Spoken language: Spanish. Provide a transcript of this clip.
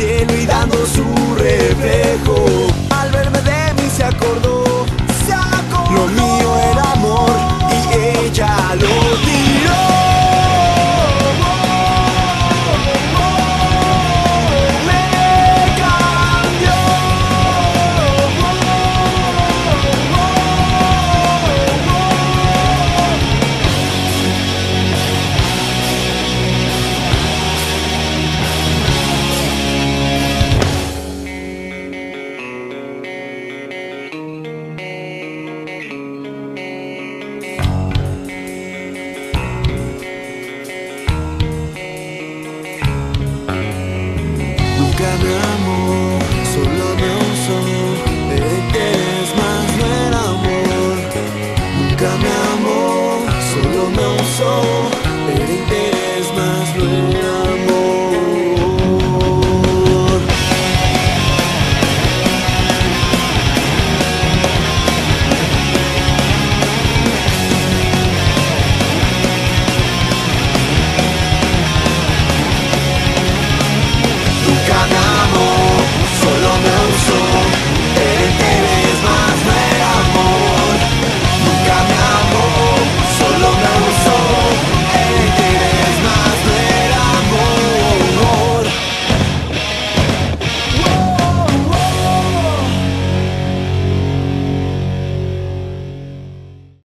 cielo y dando su reflejo. Al verme de mí se acordó. Lo mío era amor y ella lo tiró. Nunca me amó, solo me usó. Es más, no era amor. Nunca me amó, solo me usó.